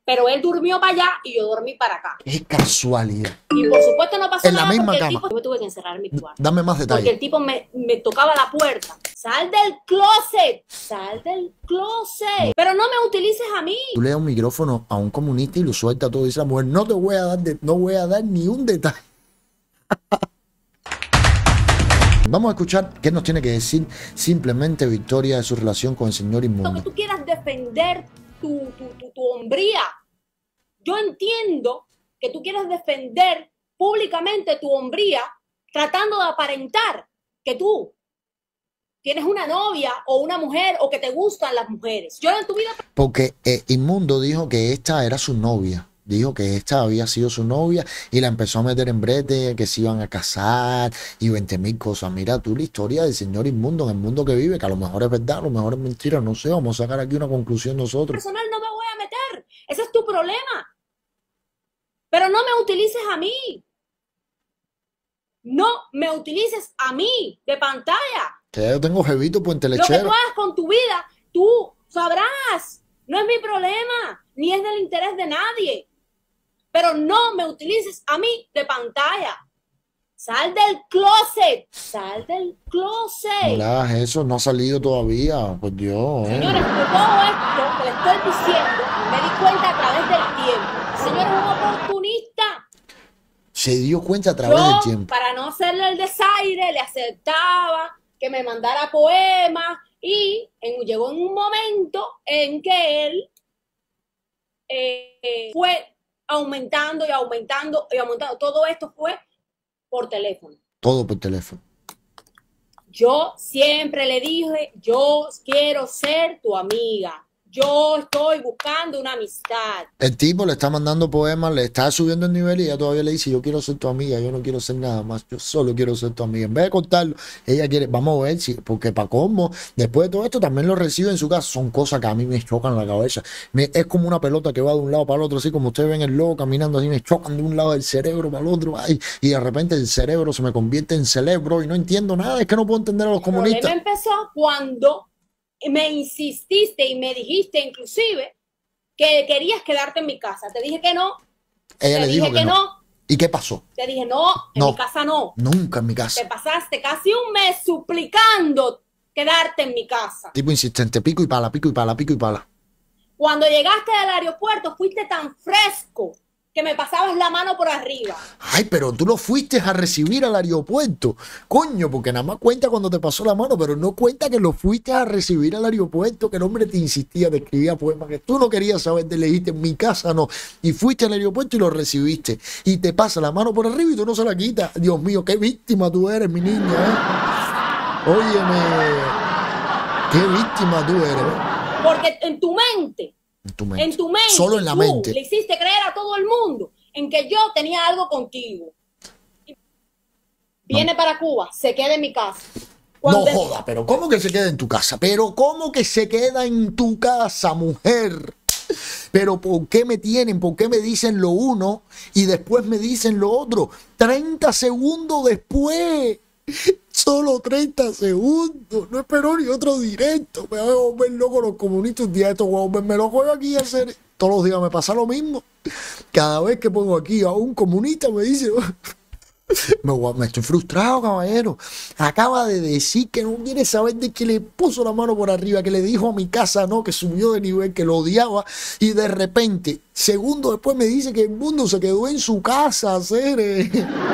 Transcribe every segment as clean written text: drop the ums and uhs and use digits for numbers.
Pero él durmió para allá y yo dormí para acá. Qué casualidad. Y por supuesto no pasó En la nada misma porque cama. el tipo, yo me tuve que encerrar en mi cuarto. Dame más Porque detalles. el tipo me tocaba la puerta. Sal del closet, sal del closet. Pero no me utilices a mí. Tú le das un micrófono a un comunista y lo suelta todo. Dice la mujer, no te voy a dar, no voy a dar ni un detalle. Vamos a escuchar qué nos tiene que decir simplemente Victoria de su relación con el señor inmundo. Que tú quieras defender tu hombría. Yo entiendo que tú quieras defender públicamente tu hombría tratando de aparentar que tú tienes una novia o una mujer o que te gustan las mujeres. Yo en tu vida... Porque Inmundo dijo que esta era su novia. Dijo que esta había sido su novia y la empezó a meter en brete, que se iban a casar y 20.000 cosas. Mira tú la historia del señor Inmundo en el mundo que vive, que a lo mejor es verdad, a lo mejor es mentira, no sé. Vamos a sacar aquí una conclusión nosotros. Personal no me voy a meter. Ese es tu problema. Pero no me utilices a mí. No me utilices a mí de pantalla. Que yo tengo jevito puente Lo que lechero. tú hagas con tu vida, tú sabrás. No es mi problema, ni es del interés de nadie. Pero no me utilices a mí de pantalla. Sal del closet, sal del closet. No le hagas eso, no ha salido todavía, por Dios. Señores, de todo esto que le estoy diciendo, me di cuenta a través del tiempo. El señor es un oportunista. Se dio cuenta a través del tiempo. Para no hacerle el desaire, le aceptaba que me mandara poemas y llegó en un momento en que él fue aumentando y aumentando y aumentando. Todo esto fue por teléfono. Todo por teléfono. Yo siempre le dije, yo quiero ser tu amiga. Yo estoy buscando una amistad. El tipo le está mandando poemas, le está subiendo el nivel y ella todavía le dice, yo quiero ser tu amiga, yo no quiero ser nada más, yo solo quiero ser tu amiga. En vez de contarlo, ella quiere, vamos a ver si, porque para cómo, después de todo esto también lo recibe en su casa. Son cosas que a mí me chocan la cabeza. Es como una pelota que va de un lado para el otro, así como ustedes ven el lobo caminando así, me chocan de un lado del cerebro para el otro, ay, y de repente el cerebro se me convierte en cerebro y no entiendo nada, es que no puedo entender a los comunistas. El problema empezó cuando me insististe y me dijiste inclusive que querías quedarte en mi casa. Te dije que no. Ella le dijo que no. ¿Y qué pasó? Te dije no, en mi casa no. Nunca en mi casa. Te pasaste casi un mes suplicando quedarte en mi casa. Tipo insistente, pico y pala, pico y pala, pico y pala. Cuando llegaste al aeropuerto fuiste tan fresco que me pasabas la mano por arriba. Ay, pero tú lo fuiste a recibir al aeropuerto. Coño, porque nada más cuenta cuando te pasó la mano, pero no cuenta que lo fuiste a recibir al aeropuerto, que el hombre te insistía, te escribía poemas, que tú no querías saber, te le dijiste, en mi casa no. Y fuiste al aeropuerto y lo recibiste. Y te pasa la mano por arriba y tú no se la quitas. Dios mío, qué víctima tú eres, mi niña, ¿eh? Óyeme, qué víctima tú eres, ¿eh? Porque en tu mente, solo en la mente, le hiciste creer a todo el mundo en que yo tenía algo contigo. Viene para Cuba, se queda en mi casa. No joda, pero ¿cómo que se queda en tu casa? Pero ¿cómo que se queda en tu casa, mujer? Pero ¿por qué me tienen? ¿Por qué me dicen lo uno y después me dicen lo otro? 30 segundos después. Solo 30 segundos. No espero ni otro directo. Me voy a volver loco los comunistas. Un día esto voy a volverme loco aquí a hacer. Todos los días me pasa lo mismo. Cada vez que pongo aquí a un comunista me dice... Me estoy frustrado, caballero. Acaba de decir que no quiere saber de que le puso la mano por arriba, que le dijo a mi casa no, que subió de nivel, que lo odiaba. Y de repente, segundos después me dice que el mundo se quedó en su casa, Cere.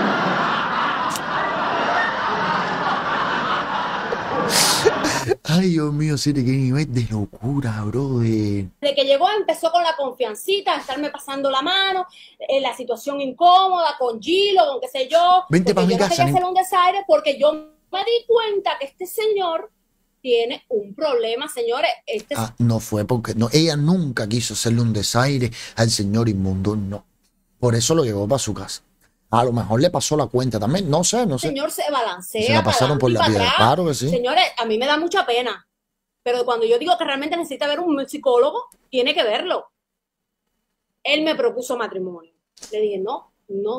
Ay, Dios mío, Cere, qué nivel de locura, brother. Desde que llegó empezó con la confiancita, a estarme pasando la mano, la situación incómoda, con Gilo, con qué sé yo. Vente para mi casa. Yo no quería hacer un desaire porque yo me di cuenta que este señor tiene un problema, señores. No fue porque... no, ella nunca quiso hacerle un desaire al señor inmundo, no. Por eso lo llevó para su casa. A lo mejor le pasó la cuenta también, no sé. El señor se balancea. Se la pasaron por la piedra, claro que sí. Señores, a mí me da mucha pena. Pero cuando yo digo que realmente necesita ver un psicólogo, tiene que verlo. Él me propuso matrimonio. Le dije, no.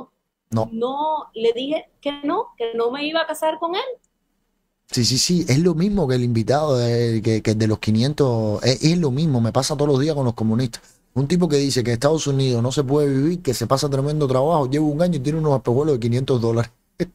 Le dije que no me iba a casar con él. Sí, es lo mismo que el invitado que de los 500, es lo mismo, me pasa todos los días con los comunistas. Un tipo que dice que en Estados Unidos no se puede vivir, que se pasa tremendo trabajo, lleva un año y tiene unos espejuelos de $500.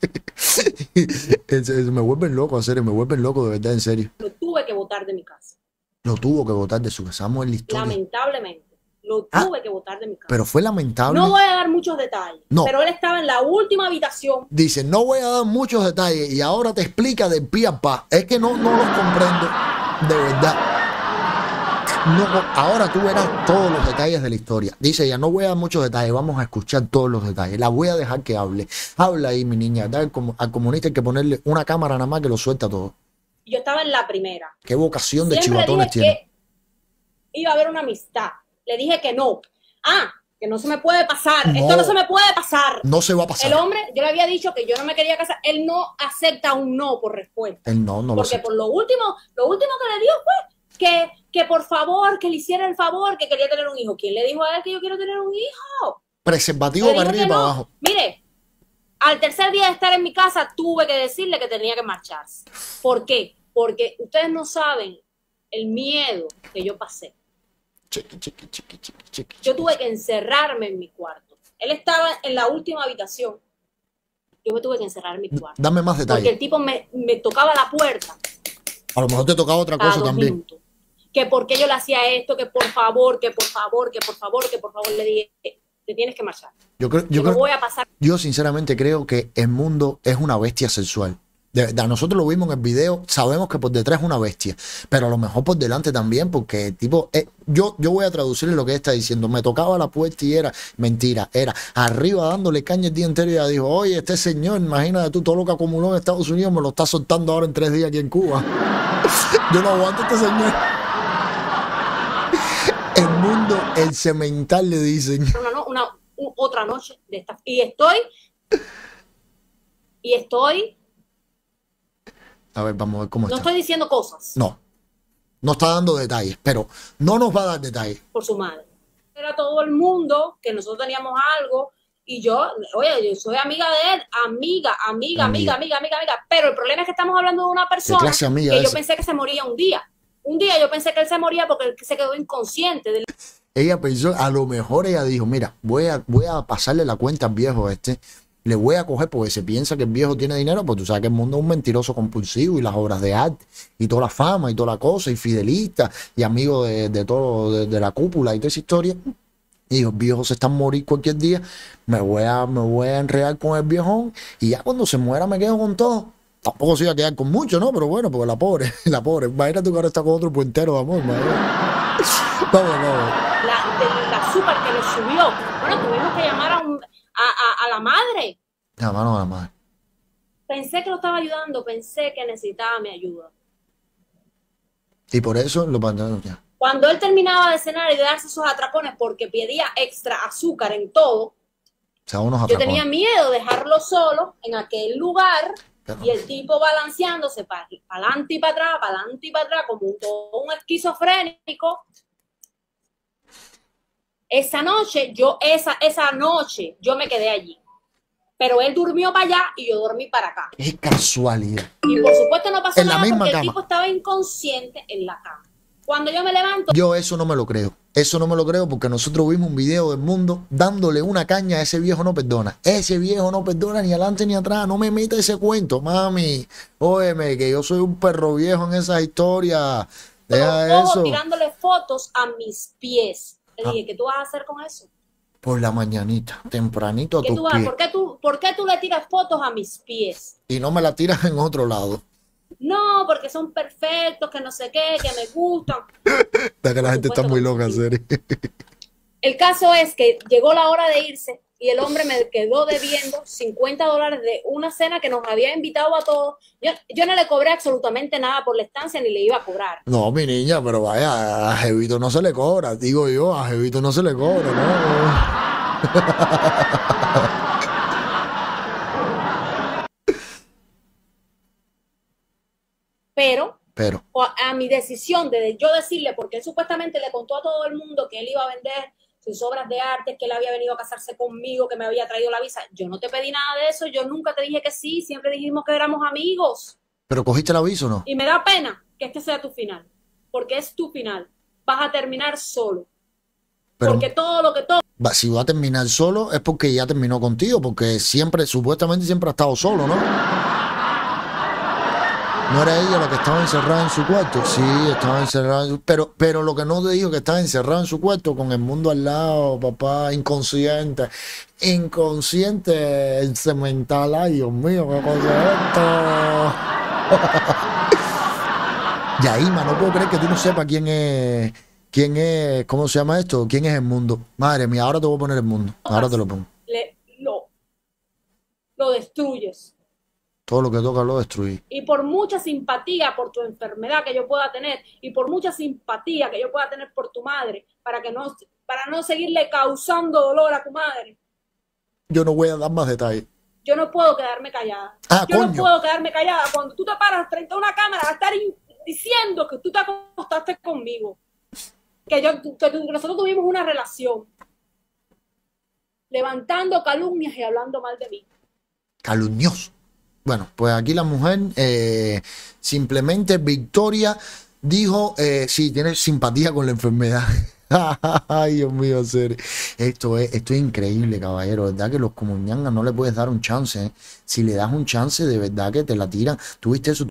Me vuelven loco, en serio, me vuelven loco de verdad, en serio. Lo tuve que botar de mi casa. Lo tuvo que botar de su casa. Vamos en la historia. Lamentablemente. Lo tuve que botar de mi casa. Pero fue lamentable. No voy a dar muchos detalles. No. Pero él estaba en la última habitación. Dice, no voy a dar muchos detalles y ahora te explica de pie a pa. Es que no los comprendo, de verdad. No, ahora tú verás todos los detalles de la historia. Dice ella, no voy a dar muchos detalles, vamos a escuchar todos los detalles. La voy a dejar que hable. Habla ahí, mi niña. Al comunista hay que ponerle una cámara nada más que lo suelta todo. Yo estaba en la primera. Qué vocación de Siempre chivatones dije tiene. que iba a haber una amistad. Le dije que no. Que no se me puede pasar. No. Esto no se me puede pasar. No se va a pasar. El hombre, yo le había dicho que yo no me quería casar. Él no acepta un no por respuesta. Él no lo Porque acepta. por lo último que le dio fue que por favor, que le hiciera el favor, que quería tener un hijo. ¿Quién le dijo a él que yo quiero tener un hijo? Preservativo Le para dije arriba y que para no. abajo. Mire, al tercer día de estar en mi casa tuve que decirle que tenía que marcharse. ¿Por qué? Porque ustedes no saben el miedo que yo pasé. Yo tuve que encerrarme en mi cuarto. Él estaba en la última habitación. Yo me tuve que encerrar en mi cuarto. Dame más Porque detalles. el tipo me tocaba la puerta A lo mejor te tocaba otra cada cosa 2 también. minutos. Que por qué yo le hacía esto, que por favor, que por favor, que por favor, que por favor. Le dije, te tienes que marchar. Yo no voy a pasar. Yo sinceramente creo que el mundo es una bestia sexual. De verdad, nosotros lo vimos en el video, sabemos que por detrás es una bestia, pero a lo mejor por delante también, porque tipo, yo voy a traducirle lo que está diciendo. Me tocaba la puerta y era mentira, era arriba dándole caña el día entero y ella dijo, oye, este señor, imagínate tú, todo lo que acumuló en Estados Unidos me lo está soltando ahora en 3 días aquí en Cuba. Yo no aguanto a este señor. El mundo, el cemental, le dicen. Otra noche de esta. Y estoy. A ver, vamos a ver cómo No está. estoy diciendo cosas. No está dando detalles, pero no nos va a dar detalles. Por su madre. Era todo el mundo que nosotros teníamos algo y yo soy amiga de él, amiga. Pero el problema es que estamos hablando de una persona ¿Qué clase amiga que es yo esa? pensé que se moría un día. Un día yo pensé que él se moría porque él se quedó inconsciente. Ella pensó, a lo mejor ella dijo, mira, voy a pasarle la cuenta al viejo este, le voy a coger porque se piensa que el viejo tiene dinero, pues tú sabes que el mundo es un mentiroso compulsivo y las obras de arte y toda la fama y toda la cosa y fidelista y amigo de todo, de la cúpula y toda esa historia. Y dijo, el viejo se está a morir cualquier día, me voy a enredar con el viejón y ya cuando se muera me quedo con todo. Tampoco se iba a quedar con mucho, ¿no? Pero bueno, porque la pobre, imagínate que ahora está con otro puentero de amor, madre. Vamos. La super que le subió. Bueno, tuvimos que llamar a la madre. Llamaron a la madre. Pensé que lo estaba ayudando, pensé que necesitaba mi ayuda. Y por eso lo mandaron ya. Cuando él terminaba de cenar y de darse esos atracones porque pedía extra azúcar en todo, O sea, unos yo atracones. tenía miedo de dejarlo solo en aquel lugar y el tipo balanceándose para adelante y para atrás, como todo un esquizofrénico. Esa noche yo me quedé allí. Pero él durmió para allá y yo dormí para acá. Qué casualidad. Y por supuesto no pasó En la nada misma porque cama. el tipo estaba inconsciente en la cama. Cuando yo me levanto, Yo eso no me lo creo. Eso no me lo creo porque nosotros vimos un video del mundo dándole una caña a ese viejo no perdona. Ese viejo no perdona ni adelante ni atrás. No me meta ese cuento, mami. Óyeme, que yo soy un perro viejo en esas historias. Deja todo eso. tirándole fotos a mis pies. Le dije, ¿qué tú vas a hacer con eso? Por la mañanita, tempranito a ¿Qué tus tú vas? pies. ¿Por qué tú le tiras fotos a mis pies? Y no me la tiras en otro lado. No, porque son perfectos, que no sé qué, que me gustan. Da que la gente está muy loca, en serio. El caso es que llegó la hora de irse y el hombre me quedó debiendo $50 de una cena que nos había invitado a todos. Yo no le cobré absolutamente nada por la estancia ni le iba a cobrar. No, mi niña, pero vaya, a Jevito no se le cobra, digo yo, a Jevito no se le cobra, ¿no? Pero a mi decisión de yo decirle, porque él supuestamente le contó a todo el mundo que él iba a vender sus obras de arte, que él había venido a casarse conmigo, que me había traído la visa. Yo no te pedí nada de eso, yo nunca te dije que sí, siempre dijimos que éramos amigos. ¿Pero cogiste el aviso o no? Y me da pena que este sea tu final, porque es tu final. Vas a terminar solo. Pero porque todo lo que toca. si va a terminar solo es porque ya terminó contigo, porque siempre, supuestamente siempre ha estado solo, ¿no? ¿No era ella la que estaba encerrada en su cuarto? Sí, estaba encerrada en su... Pero lo que no te dijo que estaba encerrada en su cuarto con el mundo al lado, papá, inconsciente. Inconsciente, el cemental. Ay, Dios mío, qué cosa es esto. Yaima, no puedo creer que tú no sepas quién es, ¿cómo se llama esto? ¿Quién es el mundo? Madre mía, ahora te voy a poner el mundo. Ahora te lo pongo. Lo destruyes. Todo lo que toca lo destruí. Y por mucha simpatía por tu enfermedad que yo pueda tener, y por mucha simpatía que yo pueda tener por tu madre, para no seguirle causando dolor a tu madre, yo no voy a dar más detalles. Yo no puedo quedarme callada. No puedo quedarme callada cuando tú te paras frente a una cámara a estar diciendo que tú te acostaste conmigo, que nosotros tuvimos una relación, levantando calumnias y hablando mal de mí. Calumnioso. Bueno, pues aquí la mujer, simplemente Victoria dijo, sí, tiene simpatía con la enfermedad. Ay, Dios mío, serio. Esto es increíble, caballero. ¿Verdad que los comuniangas no le puedes dar un chance? Si le das un chance, de verdad que te la tiran. ¿Tuviste eso?